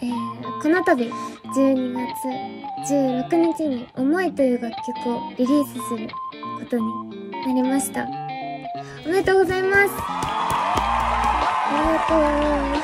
この度12月16日に思いという楽曲をリリースすることになりました。おめでとうございます。ありがとう。